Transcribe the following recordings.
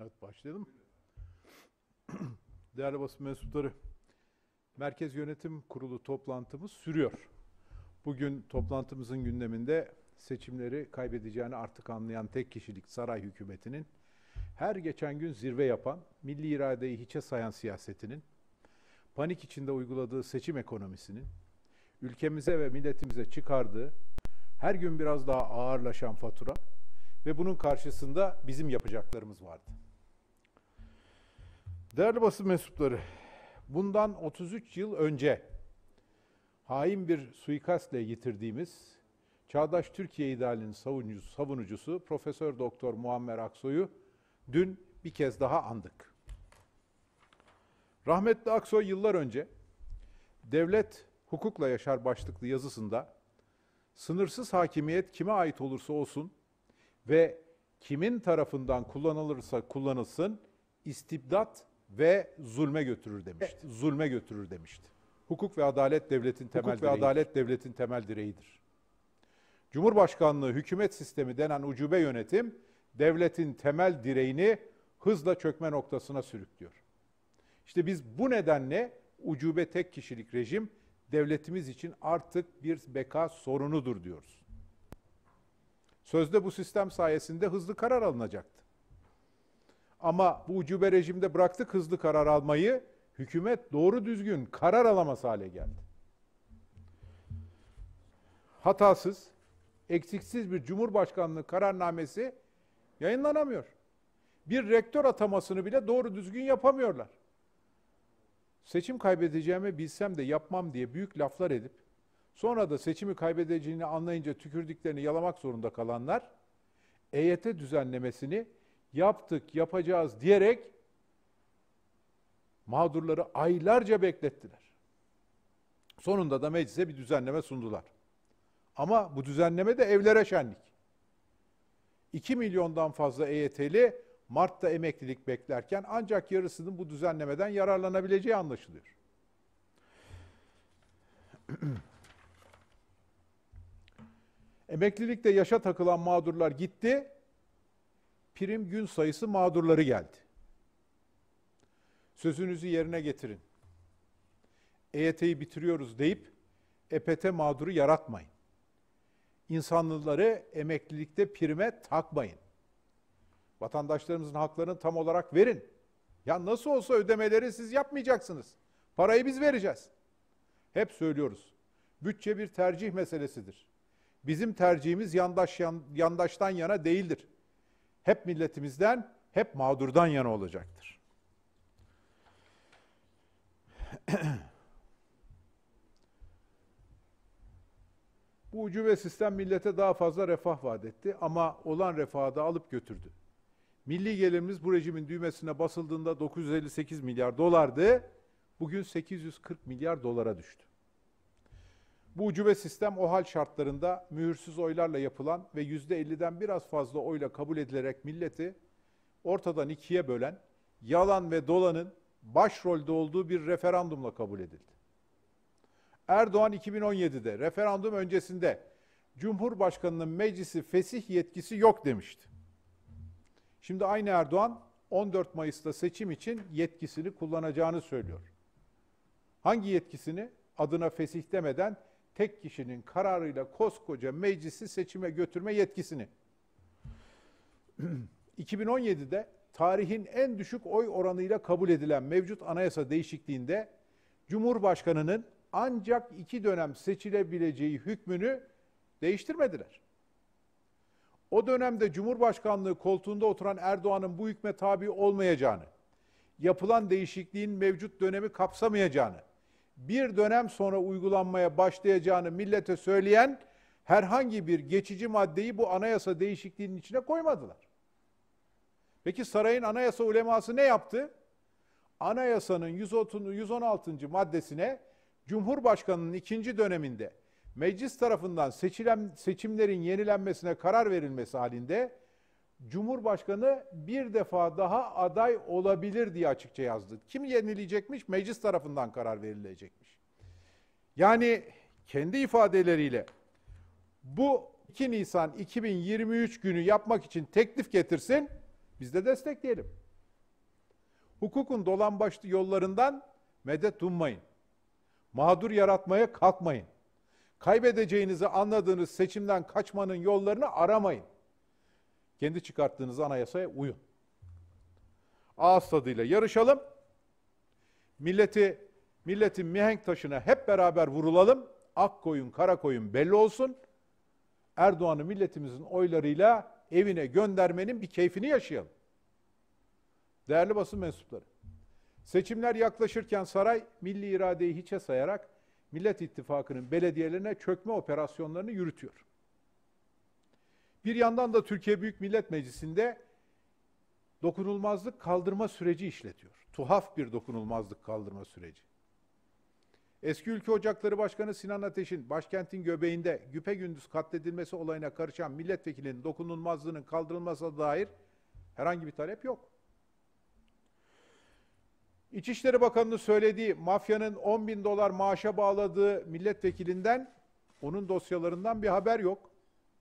Evet, başlayalım. Değerli basın mensupları, Merkez Yönetim Kurulu toplantımız sürüyor. Bugün toplantımızın gündeminde seçimleri kaybedeceğini artık anlayan tek kişilik saray hükümetinin, her geçen gün zirve yapan, milli iradeyi hiçe sayan siyasetinin, panik içinde uyguladığı seçim ekonomisinin, ülkemize ve milletimize çıkardığı, her gün biraz daha ağırlaşan fatura ve bunun karşısında bizim yapacaklarımız vardı. Değerli basın mensupları, bundan 33 yıl önce hain bir suikastle yitirdiğimiz Çağdaş Türkiye idealinin savunucusu Profesör Doktor Muammer Aksoy'u dün bir kez daha andık. Rahmetli Aksoy yıllar önce Devlet Hukukla Yaşar başlıklı yazısında sınırsız hakimiyet kime ait olursa olsun ve kimin tarafından kullanılırsa kullanılsın istibdat ve zulme götürür demişti. Hukuk ve adalet devletin temel direğidir. Cumhurbaşkanlığı hükümet sistemi denen ucube yönetim devletin temel direğini hızla çökme noktasına sürüklüyor. İşte biz bu nedenle ucube tek kişilik rejim devletimiz için artık bir beka sorunudur diyoruz. Sözde bu sistem sayesinde hızlı karar alınacaktı. Ama bu ucube rejimde bıraktık hızlı karar almayı, hükümet doğru düzgün karar alamaz hale geldi. Hatasız, eksiksiz bir Cumhurbaşkanlığı kararnamesi yayınlanamıyor. Bir rektör atamasını bile doğru düzgün yapamıyorlar. Seçim kaybedeceğimi bilsem de yapmam diye büyük laflar edip, sonra da seçimi kaybedeceğini anlayınca tükürdüklerini yalamak zorunda kalanlar, EYT düzenlemesini yapacağız diyerek mağdurları aylarca beklettiler. Sonunda da meclise bir düzenleme sundular. Ama bu düzenleme de evlere şenlik. 2 milyondan fazla EYT'li Mart'ta emeklilik beklerken ancak yarısının bu düzenlemeden yararlanabileceği anlaşılıyor. Emeklilikte yaşa takılan mağdurlar gitti, prim gün sayısı mağdurları geldi. Sözünüzü yerine getirin. EYT'yi bitiriyoruz deyip EPT mağduru yaratmayın. İnsanları emeklilikte prime takmayın. Vatandaşlarımızın haklarını tam olarak verin. Ya nasıl olsa ödemeleri siz yapmayacaksınız. Parayı biz vereceğiz. Hep söylüyoruz. Bütçe bir tercih meselesidir. Bizim tercihimiz yandaştan yana değildir. Hep milletimizden, hep mağdurdan yana olacaktır. Bu ucube sistem millete daha fazla refah vaat etti ama olan refahı da alıp götürdü. Milli gelirimiz bu rejimin düğmesine basıldığında 958 milyar dolardı, bugün 840 milyar dolara düştü. Bu ucube sistem o hal şartlarında mühürsüz oylarla yapılan ve %50'den biraz fazla oyla kabul edilerek milleti ortadan ikiye bölen, yalan ve dolanın başrolde olduğu bir referandumla kabul edildi. Erdoğan 2017'de referandum öncesinde Cumhurbaşkanı'nın meclisi fesih yetkisi yok demişti. Şimdi aynı Erdoğan 14 Mayıs'ta seçim için yetkisini kullanacağını söylüyor. Hangi yetkisini? Adına fesih demeden tek kişinin kararıyla koskoca meclisi seçime götürme yetkisini. 2017'de tarihin en düşük oy oranıyla kabul edilen mevcut anayasa değişikliğinde Cumhurbaşkanı'nın ancak 2 dönem seçilebileceği hükmünü değiştirmediler. O dönemde Cumhurbaşkanlığı koltuğunda oturan Erdoğan'ın bu hükme tabi olmayacağını, yapılan değişikliğin mevcut dönemi kapsamayacağını, bir dönem sonra uygulanmaya başlayacağını millete söyleyen herhangi bir geçici maddeyi bu anayasa değişikliğinin içine koymadılar. Peki sarayın anayasa uleması ne yaptı? Anayasanın 116. maddesine Cumhurbaşkanı'nın 2. döneminde meclis tarafından seçimlerin yenilenmesine karar verilmesi halinde Cumhurbaşkanı bir defa daha aday olabilir diye açıkça yazdı. Kim yenileyecekmiş? Meclis tarafından karar verilecekmiş. Yani kendi ifadeleriyle bu 2 Nisan 2023 günü yapmak için teklif getirsin, biz de destekleyelim. Hukukun dolambaçlı yollarından medet ummayın. Mağdur yaratmaya kalkmayın. Kaybedeceğinizi anladığınız seçimden kaçmanın yollarını aramayın. Kendi çıkarttığınız anayasaya uyun. Ağız tadıyla yarışalım. Milletin mihenk taşına hep beraber vurulalım. Ak koyun, kara koyun belli olsun. Erdoğan'ı milletimizin oylarıyla evine göndermenin bir keyfini yaşayalım. Değerli basın mensupları, seçimler yaklaşırken saray milli iradeyi hiçe sayarak Millet İttifakı'nın belediyelerine çökme operasyonlarını yürütüyor. Bir yandan da Türkiye Büyük Millet Meclisi'nde dokunulmazlık kaldırma süreci işletiyor. Tuhaf bir dokunulmazlık kaldırma süreci. Eski Ülke Ocakları Başkanı Sinan Ateş'in başkentin göbeğinde güpegündüz katledilmesi olayına karışan milletvekilinin dokunulmazlığının kaldırılmasına dair herhangi bir talep yok. İçişleri Bakanı'nın söylediği mafyanın 10 bin dolar maaşa bağladığı milletvekilinden, onun dosyalarından bir haber yok.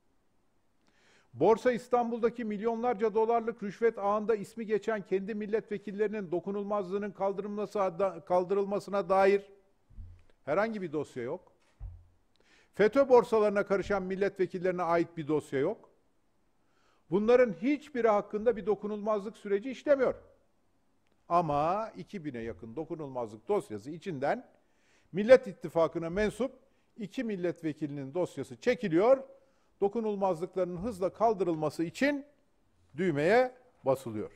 Borsa İstanbul'daki milyonlarca dolarlık rüşvet ağında ismi geçen kendi milletvekillerinin dokunulmazlığının kaldırılmasına dair herhangi bir dosya yok. FETÖ borsalarına karışan milletvekillerine ait bir dosya yok. Bunların hiçbiri hakkında bir dokunulmazlık süreci işlemiyor. Ama 2000'e yakın dokunulmazlık dosyası içinden Millet İttifakı'na mensup 2 milletvekilinin dosyası çekiliyor. Dokunulmazlıkların hızla kaldırılması için düğmeye basılıyor.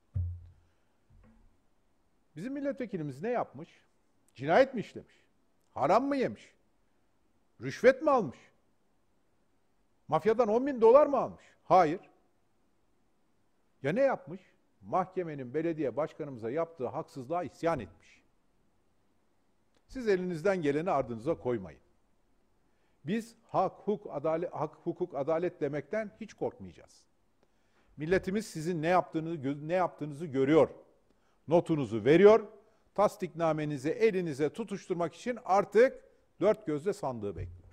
Bizim milletvekilimiz ne yapmış? Cinayet mi işlemiş? Haram mı yemiş? Rüşvet mi almış? Mafyadan 10 bin dolar mı almış? Hayır. Ya ne yapmış? Mahkemenin belediye başkanımıza yaptığı haksızlığa isyan etmiş. Siz elinizden geleni ardınıza koymayın. Biz hak, hukuk, adalet demekten hiç korkmayacağız. Milletimiz sizin ne yaptığınızı görüyor. Notunuzu veriyor. Tasdiknamenizi elinize tutuşturmak için artık dört gözle sandığı bekliyor.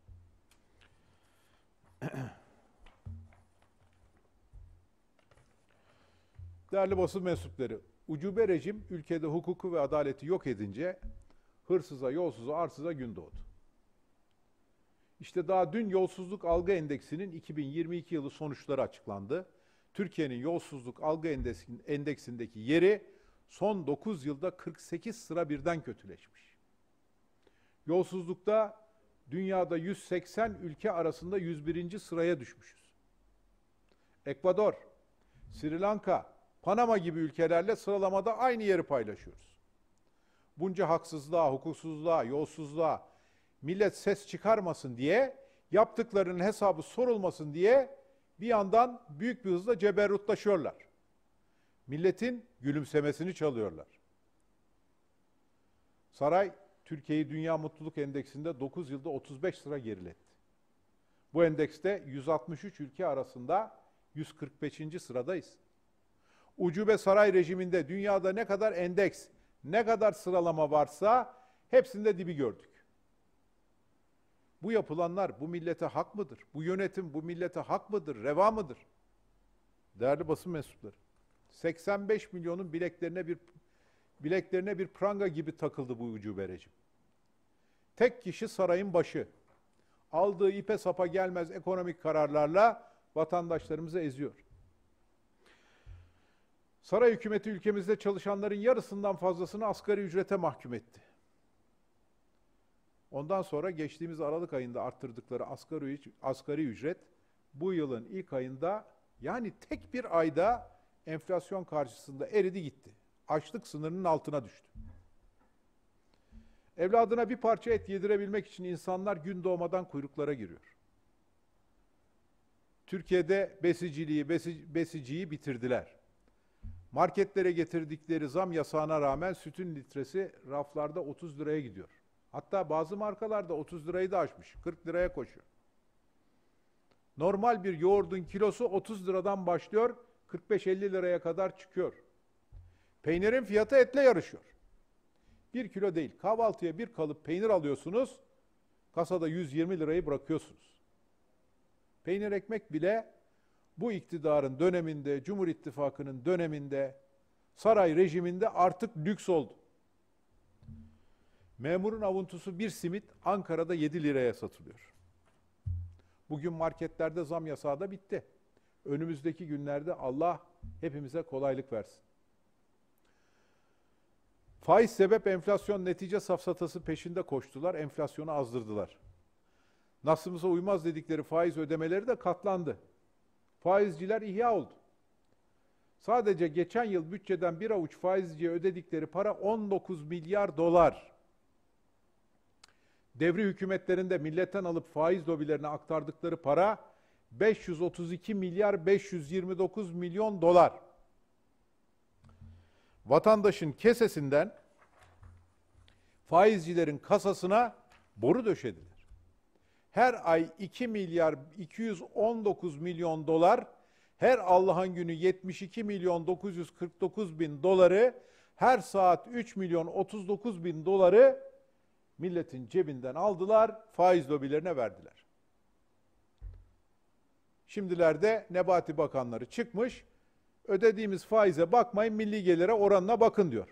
Değerli basın mensupları, ucube rejim ülkede hukuku ve adaleti yok edince hırsıza, yolsuza, arsıza gün doğdu. İşte daha dün yolsuzluk algı endeksinin 2022 yılı sonuçları açıklandı. Türkiye'nin yolsuzluk algı endeksindeki yeri son 9 yılda 48 sıra birden kötüleşmiş. Yolsuzlukta dünyada 180 ülke arasında 101. sıraya düşmüşüz. Ekvador, Sri Lanka, Panama gibi ülkelerle sıralamada aynı yeri paylaşıyoruz. Bunca haksızlığa, hukuksuzluğa, yolsuzluğa millet ses çıkarmasın diye, yaptıklarının hesabı sorulmasın diye bir yandan büyük bir hızla ceberrutlaşıyorlar. Milletin gülümsemesini çalıyorlar. Saray, Türkiye'yi Dünya Mutluluk Endeksinde 9 yılda 35 sıra geriletti. Bu endekste 163 ülke arasında 145. sıradayız. Ucube saray rejiminde dünyada ne kadar endeks, ne kadar sıralama varsa hepsinde dibi gördük. Bu yapılanlar bu millete hak mıdır? Bu yönetim bu millete hak mıdır, reva mıdır? Değerli basın mensupları, 85 milyonun bileklerine bir pranga gibi takıldı bu ucube rejim. Tek kişi sarayın başı. Aldığı ipe sapa gelmez ekonomik kararlarla vatandaşlarımızı eziyor. Saray hükümeti ülkemizde çalışanların yarısından fazlasını asgari ücrete mahkum etti. Ondan sonra geçtiğimiz Aralık ayında arttırdıkları asgari ücret bu yılın ilk ayında, yani tek bir ayda enflasyon karşısında eridi gitti. Açlık sınırının altına düştü. Evladına bir parça et yedirebilmek için insanlar gün doğmadan kuyruklara giriyor. Türkiye'de besiciyi bitirdiler. Marketlere getirdikleri zam yasağına rağmen sütün litresi raflarda 30 liraya gidiyor. Hatta bazı markalarda 30 lirayı da aşmış. 40 liraya koşuyor. Normal bir yoğurdun kilosu 30 liradan başlıyor, 45-50 liraya kadar çıkıyor. Peynirin fiyatı etle yarışıyor. 1 kilo değil, kahvaltıya bir kalıp peynir alıyorsunuz, kasada 120 lirayı bırakıyorsunuz. Peynir ekmek bile bu iktidarın döneminde, Cumhur İttifakı'nın döneminde Saray rejiminde artık lüks oldu. Memurun avuntusu bir simit Ankara'da 7 liraya satılıyor. Bugün marketlerde zam yasağı da bitti. Önümüzdeki günlerde Allah hepimize kolaylık versin. Faiz sebep enflasyon netice safsatası peşinde koştular, enflasyonu azdırdılar. Nasımıza uymaz dedikleri faiz ödemeleri de katlandı. Faizciler ihya oldu. Sadece geçen yıl bütçeden bir avuç faizciye ödedikleri para 19 milyar dolar. Devri hükümetlerinde milletten alıp faiz lobilerine aktardıkları para 532 milyar 529 milyon dolar. Vatandaşın kesesinden faizcilerin kasasına boru döşediler. Her ay 2 milyar 219 milyon dolar, her Allah'ın günü 72 milyon 949 bin doları, her saat 3 milyon 39 bin doları milletin cebinden aldılar, faiz lobilerine verdiler. Şimdilerde Nebati bakanları çıkmış, ödediğimiz faize bakmayın, milli gelire oranına bakın diyor.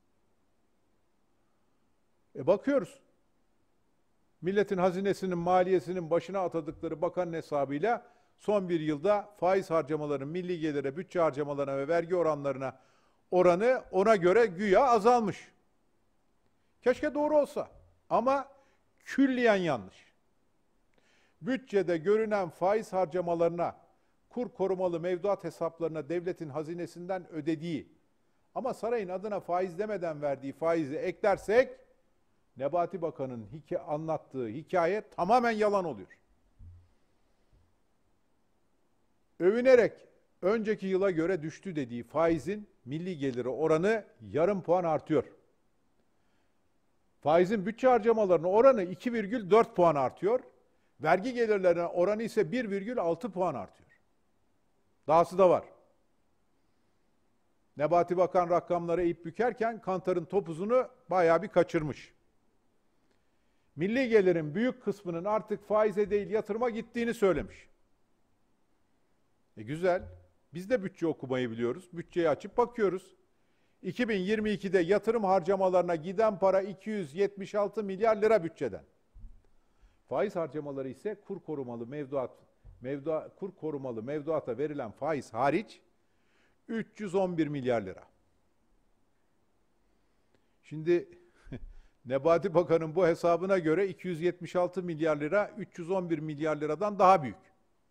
Bakıyoruz. Milletin hazinesinin, maliyesinin başına atadıkları bakanın hesabıyla son bir yılda faiz harcamalarının milli gelire, bütçe harcamalarına ve vergi oranlarına oranı ona göre güya azalmış. Keşke doğru olsa ama külliyen yanlış. Bütçede görünen faiz harcamalarına, kur korumalı mevduat hesaplarına devletin hazinesinden ödediği ama sarayın adına faiz demeden verdiği faizi eklersek Nebati Bakan'ın anlattığı hikaye tamamen yalan oluyor. Övünerek önceki yıla göre düştü dediği faizin milli geliri oranı yarım puan artıyor. Faizin bütçe harcamalarının oranı 2,4 puan artıyor. Vergi gelirlerine oranı ise 1,6 puan artıyor. Dahası da var. Nebati Bakan rakamları eğip bükerken Kantar'ın topuzunu bayağı bir kaçırmış. Milli gelirin büyük kısmının artık faize değil yatırıma gittiğini söylemiş. Güzel. Biz de bütçe okumayı biliyoruz. Bütçeyi açıp bakıyoruz. 2022'de yatırım harcamalarına giden para 276 milyar lira bütçeden. Faiz harcamaları ise kur korumalı mevduata verilen faiz hariç 311 milyar lira. Şimdi Nebati Bakan'ın bu hesabına göre 276 milyar lira 311 milyar liradan daha büyük.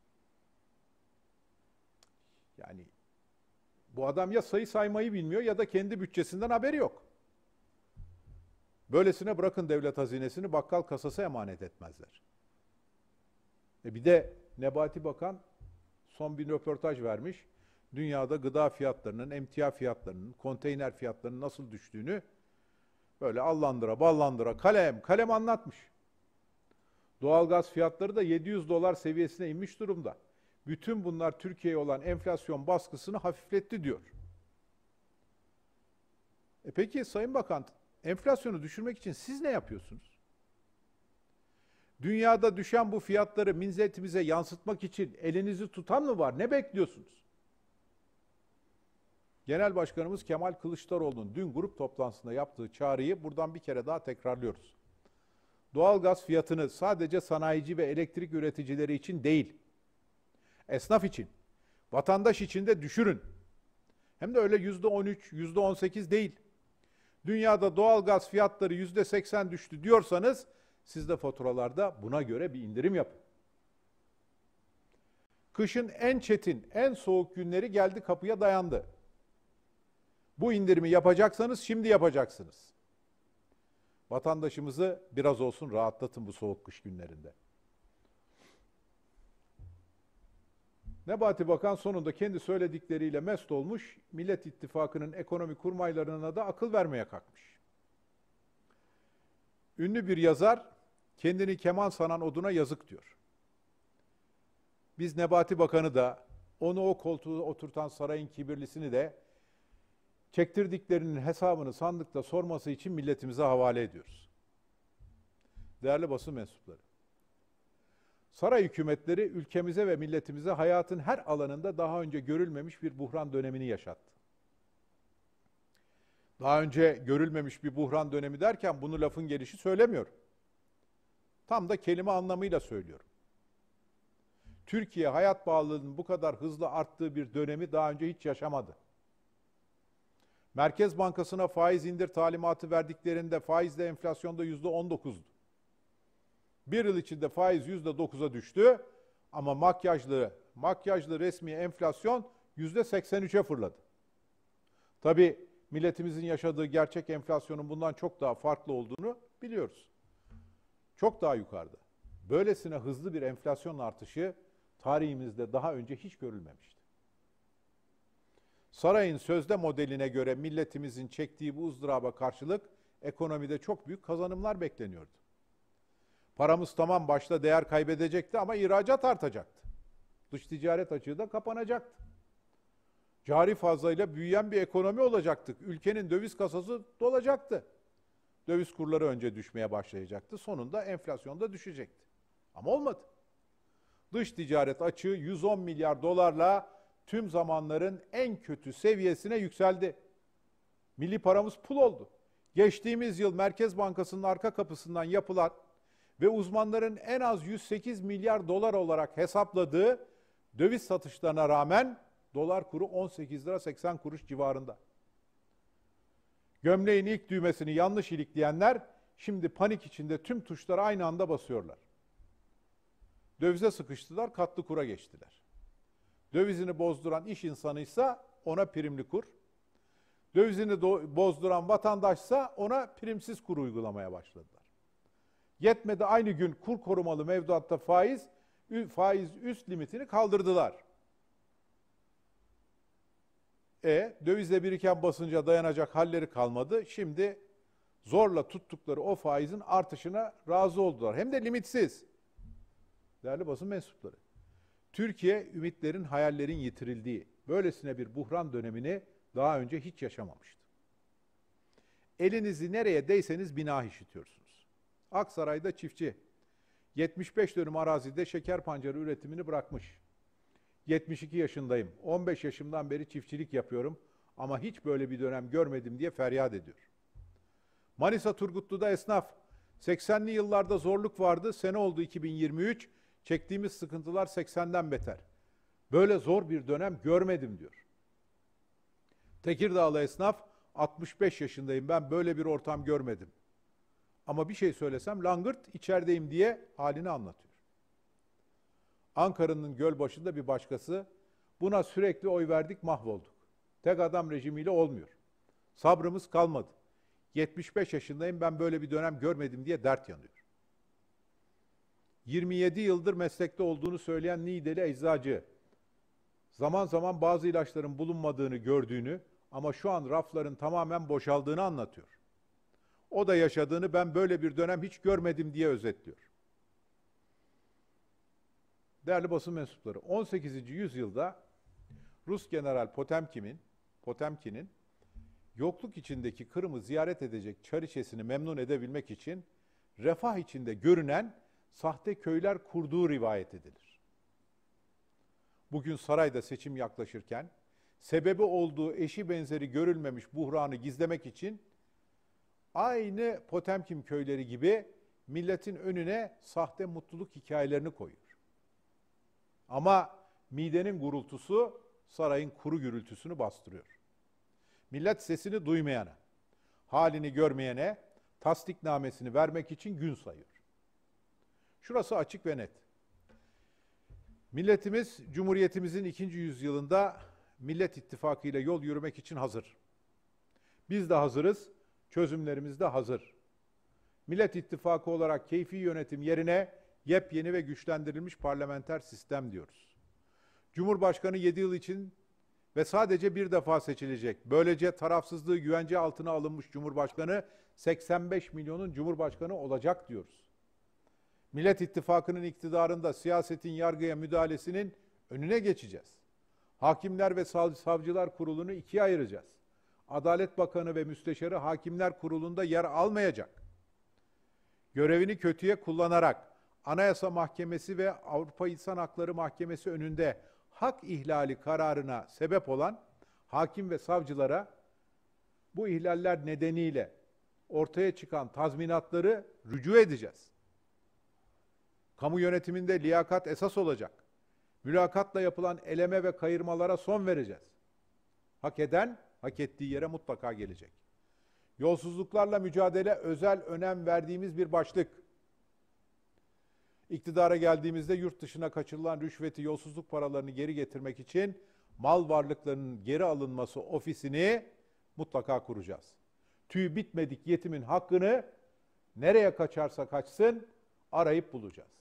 Yani bu adam ya sayı saymayı bilmiyor ya da kendi bütçesinden haberi yok. Böylesine bırakın devlet hazinesini, bakkal kasası emanet etmezler. Bir de Nebati Bakan son bir röportaj vermiş. Dünyada gıda fiyatlarının, emtia fiyatlarının, konteyner fiyatlarının nasıl düştüğünü böyle allandıra ballandıra kalem anlatmış. Doğalgaz fiyatları da 700 dolar seviyesine inmiş durumda. Bütün bunlar Türkiye'ye olan enflasyon baskısını hafifletti diyor. Peki Sayın Bakan, enflasyonu düşürmek için siz ne yapıyorsunuz? Dünyada düşen bu fiyatları milletimize yansıtmak için elinizi tutan mı var? Ne bekliyorsunuz? Genel Başkanımız Kemal Kılıçdaroğlu'nun dün grup toplantısında yaptığı çağrıyı buradan bir kere daha tekrarlıyoruz. Doğalgaz fiyatını sadece sanayici ve elektrik üreticileri için değil, esnaf için, vatandaş için de düşürün. Hem de öyle %13, %18 değil. Dünyada doğalgaz fiyatları %80 düştü diyorsanız, siz de faturalarda buna göre bir indirim yapın. Kışın en çetin, en soğuk günleri geldi kapıya dayandı. Bu indirimi yapacaksanız şimdi yapacaksınız. Vatandaşımızı biraz olsun rahatlatın bu soğuk kış günlerinde. Nebati Bakan sonunda kendi söyledikleriyle mest olmuş, Millet İttifakı'nın ekonomi kurmaylarına da akıl vermeye kalkmış. Ünlü bir yazar, kendini keman sanan oduna yazık diyor. Biz Nebati Bakan'ı da, onu o koltuğa oturtan sarayın kibirlisini de, çektirdiklerinin hesabını sandıkta sorması için milletimize havale ediyoruz. Değerli basın mensupları, saray hükümetleri ülkemize ve milletimize hayatın her alanında daha önce görülmemiş bir buhran dönemini yaşattı. Daha önce görülmemiş bir buhran dönemi derken bunu lafın gelişi söylemiyorum. Tam da kelime anlamıyla söylüyorum. Türkiye hayat pahalılığının bu kadar hızlı arttığı bir dönemi daha önce hiç yaşamadı. Merkez Bankası'na faiz indir talimatı verdiklerinde faizle enflasyonda %19'du. Bir yıl içinde faiz %9'a düştü ama makyajlı resmi enflasyon %83'e fırladı. Tabii milletimizin yaşadığı gerçek enflasyonun bundan çok daha farklı olduğunu biliyoruz. Çok daha yukarıda. Böylesine hızlı bir enflasyon artışı tarihimizde daha önce hiç görülmemişti. Sarayın sözde modeline göre milletimizin çektiği bu ızdıraba karşılık ekonomide çok büyük kazanımlar bekleniyordu. Paramız tamam başta değer kaybedecekti ama ihracat artacaktı. Dış ticaret açığı da kapanacaktı. Cari fazlayla büyüyen bir ekonomi olacaktık. Ülkenin döviz kasası dolacaktı. Döviz kurları önce düşmeye başlayacaktı. Sonunda enflasyon da düşecekti. Ama olmadı. Dış ticaret açığı 110 milyar dolarla tüm zamanların en kötü seviyesine yükseldi. Milli paramız pul oldu. Geçtiğimiz yıl Merkez Bankası'nın arka kapısından yapılan ve uzmanların en az 108 milyar dolar olarak hesapladığı döviz satışlarına rağmen dolar kuru 18 lira 80 kuruş civarında. Gömleğin ilk düğmesini yanlış ilikleyenler şimdi panik içinde tüm tuşlara aynı anda basıyorlar. Dövize sıkıştılar, katlı kura geçtiler. Dövizini bozduran iş insanıysa ona primli kur. Dövizini bozduran vatandaşsa ona primsiz kur uygulamaya başladılar. Yetmedi aynı gün kur korumalı mevduatta faiz üst limitini kaldırdılar. Dövizle biriken basınca dayanacak halleri kalmadı. Şimdi zorla tuttukları o faizin artışına razı oldular. Hem de limitsiz. Değerli basın mensupları. Türkiye ümitlerin, hayallerin yitirildiği böylesine bir buhran dönemini daha önce hiç yaşamamıştı. Elinizi nereye değseniz bina işitiyorsunuz. Aksaray'da çiftçi 75 dönüm arazide şeker pancarı üretimini bırakmış. 72 yaşındayım. 15 yaşımdan beri çiftçilik yapıyorum ama hiç böyle bir dönem görmedim diye feryat ediyor. Manisa Turgutlu'da esnaf 80'li yıllarda zorluk vardı. Sene oldu 2023. Çektiğimiz sıkıntılar 80'den beter. Böyle zor bir dönem görmedim diyor. Tekirdağlı esnaf 65 yaşındayım. Ben böyle bir ortam görmedim. Ama bir şey söylesem langırt içerideyim diye halini anlatıyor. Ankara'nın Gölbaşı'nda bir başkası buna sürekli oy verdik mahvolduk. Tek adam rejimiyle olmuyor. Sabrımız kalmadı. 75 yaşındayım ben böyle bir dönem görmedim diye dert yanıyor. 27 yıldır meslekte olduğunu söyleyen Niğdeli eczacı, zaman zaman bazı ilaçların bulunmadığını gördüğünü ama şu an rafların tamamen boşaldığını anlatıyor. O da yaşadığını ben böyle bir dönem hiç görmedim diye özetliyor. Değerli basın mensupları, 18. yüzyılda Rus General Potemkin'in yokluk içindeki Kırım'ı ziyaret edecek çariçesini memnun edebilmek için refah içinde görünen sahte köyler kurduğu rivayet edilir. Bugün sarayda seçim yaklaşırken sebebi olduğu eşi benzeri görülmemiş buhranı gizlemek için aynı Potemkin köyleri gibi milletin önüne sahte mutluluk hikayelerini koyuyor. Ama midenin gurultusu sarayın kuru gürültüsünü bastırıyor. Millet sesini duymayana, halini görmeyene tasdiknamesini vermek için gün sayıyor. Şurası açık ve net. Milletimiz Cumhuriyetimizin 2. yüzyılında Millet İttifakı ile yol yürümek için hazır. Biz de hazırız, çözümlerimiz de hazır. Millet İttifakı olarak keyfi yönetim yerine yepyeni ve güçlendirilmiş parlamenter sistem diyoruz. Cumhurbaşkanı 7 yıl için ve sadece bir defa seçilecek. Böylece tarafsızlığı güvence altına alınmış Cumhurbaşkanı 85 milyonun Cumhurbaşkanı olacak diyoruz. Millet İttifakı'nın iktidarında siyasetin yargıya müdahalesinin önüne geçeceğiz. Hakimler ve Savcılar Kurulu'nu ikiye ayıracağız. Adalet Bakanı ve Müsteşarı Hakimler Kurulu'nda yer almayacak. Görevini kötüye kullanarak Anayasa Mahkemesi ve Avrupa İnsan Hakları Mahkemesi önünde hak ihlali kararına sebep olan hakim ve savcılara Bu ihlaller nedeniyle ortaya çıkan tazminatları rücu edeceğiz. Kamu yönetiminde liyakat esas olacak. Mülakatla yapılan eleme ve kayırmalara son vereceğiz. Hak eden, hak ettiği yere mutlaka gelecek. Yolsuzluklarla mücadele özel önem verdiğimiz bir başlık. İktidara geldiğimizde yurt dışına kaçırılan rüşveti, yolsuzluk paralarını geri getirmek için mal varlıklarının geri alınması ofisini mutlaka kuracağız. Tüy bitmedik yetimin hakkını nereye kaçarsa kaçsın arayıp bulacağız.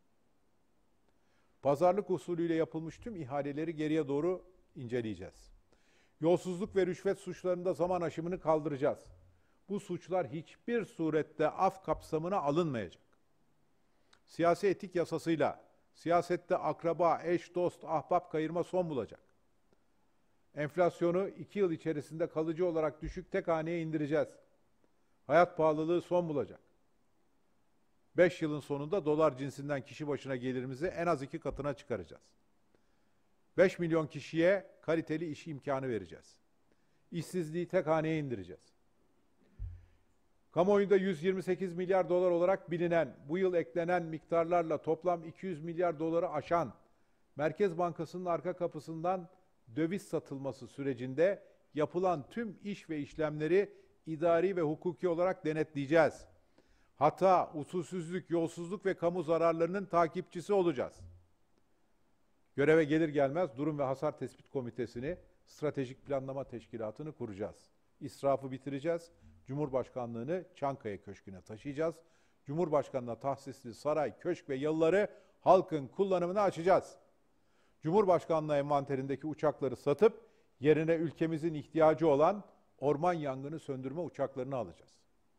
Pazarlık usulüyle yapılmış tüm ihaleleri geriye doğru inceleyeceğiz. Yolsuzluk ve rüşvet suçlarında zaman aşımını kaldıracağız. Bu suçlar hiçbir surette af kapsamına alınmayacak. Siyasi etik yasasıyla siyasette akraba, eş, dost, ahbap kayırma son bulacak. Enflasyonu 2 yıl içerisinde kalıcı olarak düşük tek haneye indireceğiz. Hayat pahalılığı son bulacak. 5 yılın sonunda dolar cinsinden kişi başına gelirimizi en az 2 katına çıkaracağız. 5 milyon kişiye kaliteli iş imkanı vereceğiz. İşsizliği tek haneye indireceğiz. Kamuoyunda 128 milyar dolar olarak bilinen, bu yıl eklenen miktarlarla toplam 200 milyar doları aşan Merkez Bankası'nın arka kapısından döviz satılması sürecinde yapılan tüm iş ve işlemleri idari ve hukuki olarak denetleyeceğiz. Hata, usulsüzlük, yolsuzluk ve kamu zararlarının takipçisi olacağız. Göreve gelir gelmez Durum ve Hasar Tespit Komitesi'ni, Stratejik Planlama Teşkilatı'nı kuracağız. İsrafı bitireceğiz. Cumhurbaşkanlığını Çankaya Köşkü'ne taşıyacağız. Cumhurbaşkanına tahsisli saray, köşk ve yalıları halkın kullanımına açacağız. Cumhurbaşkanlığı envanterindeki uçakları satıp yerine ülkemizin ihtiyacı olan orman yangını söndürme uçaklarını alacağız.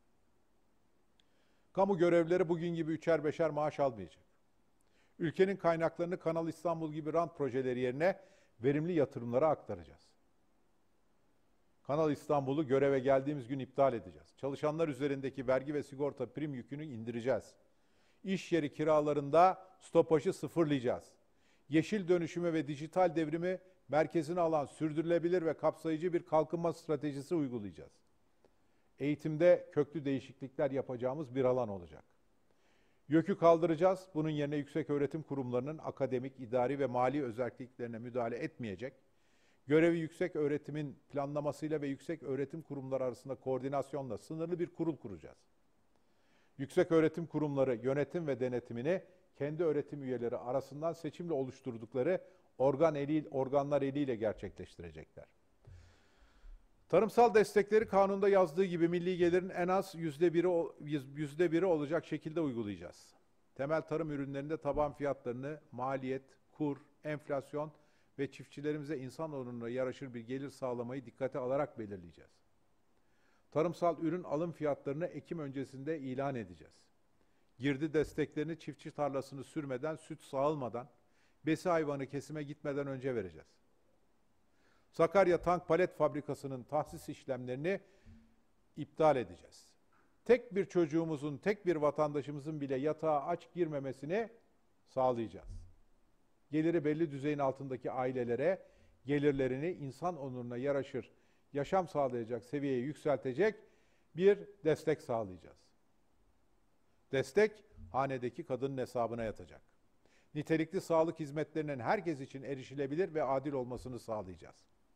Kamu görevlileri bugün gibi 3'er 5'er maaş almayacak. Ülkenin kaynaklarını Kanal İstanbul gibi rant projeleri yerine verimli yatırımlara aktaracağız. Kanal İstanbul'u göreve geldiğimiz gün iptal edeceğiz. Çalışanlar üzerindeki vergi ve sigorta prim yükünü indireceğiz. İş yeri kiralarında stopajı sıfırlayacağız. Yeşil dönüşümü ve dijital devrimi merkezine alan sürdürülebilir ve kapsayıcı bir kalkınma stratejisi uygulayacağız. Eğitimde köklü değişiklikler yapacağımız bir alan olacak. YÖK'ü kaldıracağız. Bunun yerine yükseköğretim kurumlarının akademik, idari ve mali özelliklerine müdahale etmeyecek. Görevi yüksek öğretimin planlamasıyla ve yüksek öğretim kurumları arasında koordinasyonla sınırlı bir kurul kuracağız. Yüksek öğretim kurumları yönetim ve denetimini kendi öğretim üyeleri arasından seçimle oluşturdukları organlar eliyle gerçekleştirecekler. Tarımsal destekleri kanunda yazdığı gibi milli gelirin en az %1'i olacak şekilde uygulayacağız. Temel tarım ürünlerinde taban fiyatlarını maliyet, kur, enflasyon ve çiftçilerimize insan onuruna yaraşır bir gelir sağlamayı dikkate alarak belirleyeceğiz. Tarımsal ürün alım fiyatlarını Ekim öncesinde ilan edeceğiz. Girdi desteklerini çiftçi tarlasını sürmeden, süt sağılmadan, besi hayvanı kesime gitmeden önce vereceğiz. Sakarya Tank Palet Fabrikası'nın tahsis işlemlerini iptal edeceğiz. Tek bir çocuğumuzun, tek bir vatandaşımızın bile yatağa aç girmemesini sağlayacağız. Geliri belli düzeyin altındaki ailelere gelirlerini insan onuruna yaraşır, yaşam sağlayacak seviyeye yükseltecek bir destek sağlayacağız. Destek hanedeki kadının hesabına yatacak. Nitelikli sağlık hizmetlerinin herkes için erişilebilir ve adil olmasını sağlayacağız.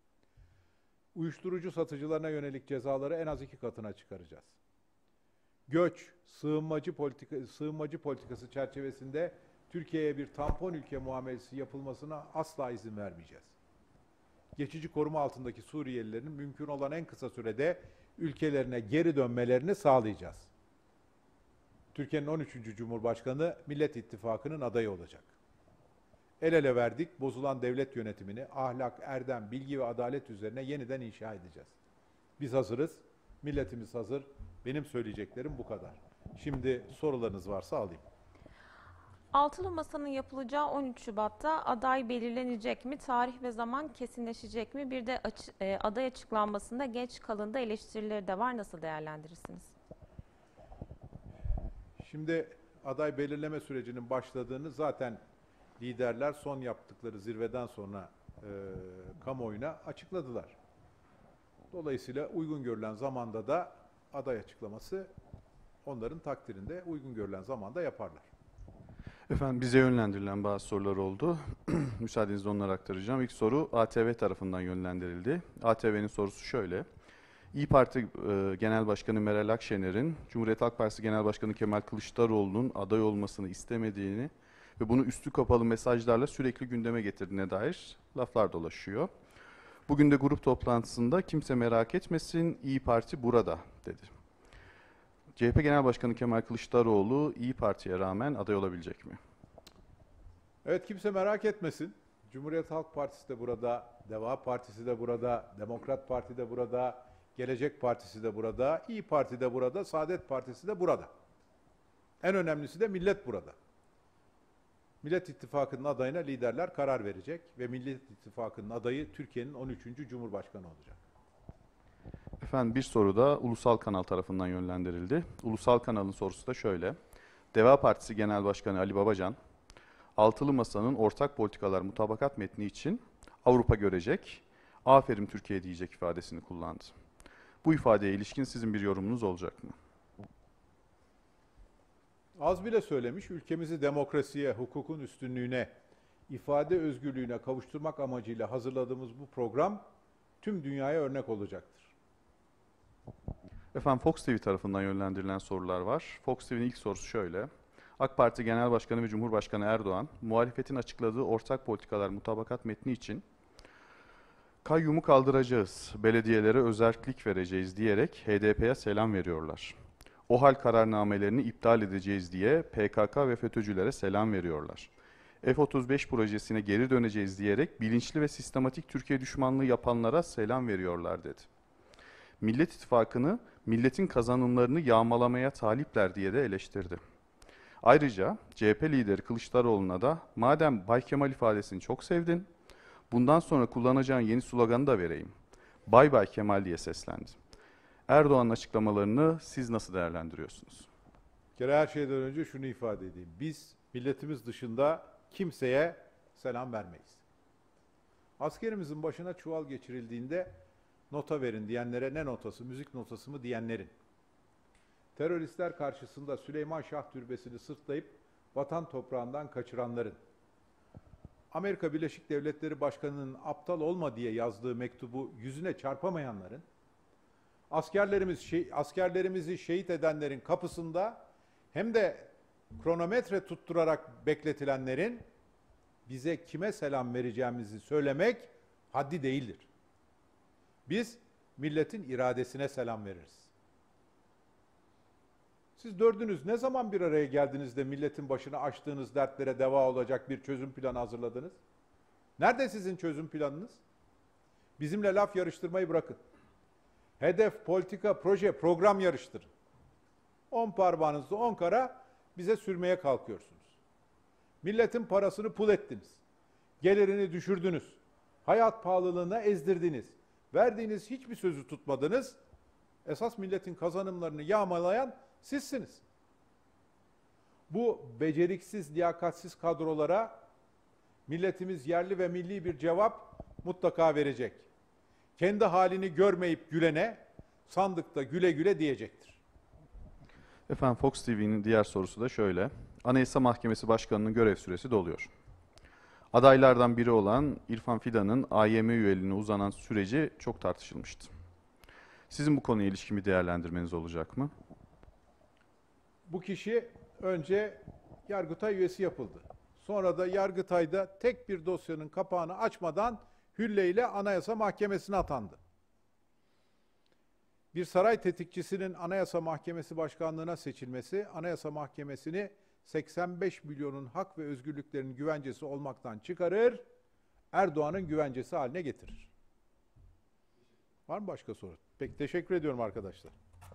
Uyuşturucu satıcılarına yönelik cezaları en az 2 katına çıkaracağız. Göç, sığınmacı politikası çerçevesinde Türkiye'ye bir tampon ülke muamelesi yapılmasına asla izin vermeyeceğiz. Geçici koruma altındaki Suriyelilerin mümkün olan en kısa sürede ülkelerine geri dönmelerini sağlayacağız. Türkiye'nin 13. Cumhurbaşkanı Millet İttifakı'nın adayı olacak. El ele verdik, bozulan devlet yönetimini ahlak, erdem, bilgi ve adalet üzerine yeniden inşa edeceğiz. Biz hazırız, milletimiz hazır. Benim söyleyeceklerim bu kadar. Şimdi sorularınız varsa alayım. Altılı Masa'nın yapılacağı 13 Şubat'ta aday belirlenecek mi? Tarih ve zaman kesinleşecek mi? Bir de aday açıklanmasında geç kalındı eleştirileri de var. Nasıl değerlendirirsiniz? Şimdi aday belirleme sürecinin başladığını zaten liderler son yaptıkları zirveden sonra kamuoyuna açıkladılar. Dolayısıyla uygun görülen zamanda da aday açıklaması onların takdirinde uygun görülen zamanda yaparlar. Efendim bize yönlendirilen bazı sorular oldu. Müsaadenizle onları aktaracağım. İlk soru ATV tarafından yönlendirildi. ATV'nin sorusu şöyle. İYİ Parti Genel Başkanı Meral Akşener'in Cumhuriyet Halk Partisi Genel Başkanı Kemal Kılıçdaroğlu'nun aday olmasını istemediğini ve bunu üstü kapalı mesajlarla sürekli gündeme getirdiğine dair laflar dolaşıyor. Bugün de grup toplantısında kimse merak etmesin İYİ Parti burada dedi. CHP Genel Başkanı Kemal Kılıçdaroğlu İYİ Parti'ye rağmen aday olabilecek mi? Evet, kimse merak etmesin. Cumhuriyet Halk Partisi de burada, Deva Partisi de burada, Demokrat Parti de burada, Gelecek Partisi de burada, İYİ Parti de burada, Saadet Partisi de burada. En önemlisi de millet burada. Millet İttifakı'nın adayına liderler karar verecek ve Millet İttifakı'nın adayı Türkiye'nin 13. Cumhurbaşkanı olacak. Efendim bir soru da Ulusal Kanal tarafından yönlendirildi. Ulusal Kanal'ın sorusu da şöyle. Deva Partisi Genel Başkanı Ali Babacan, Altılı Masa'nın ortak politikalar mutabakat metni için Avrupa görecek, aferin Türkiye diyecek ifadesini kullandı. Bu ifadeye ilişkin sizin bir yorumunuz olacak mı? Az bile söylemiş, ülkemizi demokrasiye, hukukun üstünlüğüne, ifade özgürlüğüne kavuşturmak amacıyla hazırladığımız bu program tüm dünyaya örnek olacaktır. Efendim Fox TV tarafından yönlendirilen sorular var. Fox TV'nin ilk sorusu şöyle. AK Parti Genel Başkanı ve Cumhurbaşkanı Erdoğan, muhalefetin açıkladığı ortak politikalar mutabakat metni için kayyumu kaldıracağız, belediyelere özerklik vereceğiz diyerek HDP'ye selam veriyorlar. OHAL kararnamelerini iptal edeceğiz diye PKK ve FETÖ'cülere selam veriyorlar. F-35 projesine geri döneceğiz diyerek bilinçli ve sistematik Türkiye düşmanlığı yapanlara selam veriyorlar dedi. Millet İttifakı'nı milletin kazanımlarını yağmalamaya talipler diye de eleştirdi. Ayrıca CHP lideri Kılıçdaroğlu'na da madem Bay Kemal ifadesini çok sevdin, bundan sonra kullanacağın yeni sloganı da vereyim. Bay Bay Kemal diye seslendi. Erdoğan'ın açıklamalarını siz nasıl değerlendiriyorsunuz? Bir kere her şeyden önce şunu ifade edeyim. Biz milletimiz dışında kimseye selam vermeyiz. Askerimizin başına çuval geçirildiğinde nota verin diyenlere ne notası, müzik notası mı diyenlerin, teröristler karşısında Süleyman Şah Türbesi'ni sırtlayıp vatan toprağından kaçıranların, Amerika Birleşik Devletleri Başkanı'nın aptal olma diye yazdığı mektubu yüzüne çarpamayanların, askerlerimizi şehit edenlerin kapısında hem de kronometre tutturarak bekletilenlerin bize kime selam vereceğimizi söylemek haddi değildir. Biz milletin iradesine selam veririz. Siz dördünüz ne zaman bir araya geldiniz de milletin başına açtığınız dertlere deva olacak bir çözüm planı hazırladınız? Nerede sizin çözüm planınız? Bizimle laf yarıştırmayı bırakın. Hedef, politika, proje, program yarıştırın. 10 parmağınızda 10 kara bize sürmeye kalkıyorsunuz. Milletin parasını pul ettiniz. Gelirini düşürdünüz. Hayat pahalılığına ezdirdiniz. Verdiğiniz hiçbir sözü tutmadınız. Esas milletin kazanımlarını yağmalayan sizsiniz. Bu beceriksiz, liyakatsiz kadrolara milletimiz yerli ve milli bir cevap mutlaka verecek. Kendi halini görmeyip gülene sandıkta güle güle diyecektir. Efendim Fox TV'nin diğer sorusu da şöyle. Anayasa Mahkemesi Başkanı'nın görev süresi doluyor. Adaylardan biri olan İrfan Fidan'ın AYM üyeliğine uzanan süreci çok tartışılmıştı. Sizin bu konuya ilişkin bir değerlendirmeniz olacak mı? Bu kişi önce Yargıtay üyesi yapıldı. Sonra da Yargıtay'da tek bir dosyanın kapağını açmadan hülleyle Anayasa Mahkemesi'ne atandı. Bir saray tetikçisinin Anayasa Mahkemesi Başkanlığı'na seçilmesi, Anayasa Mahkemesi'ni 85 milyonun hak ve özgürlüklerinin güvencesi olmaktan çıkarır, Erdoğan'ın güvencesi haline getirir. Var mı başka soru? Peki, teşekkür ediyorum arkadaşlar.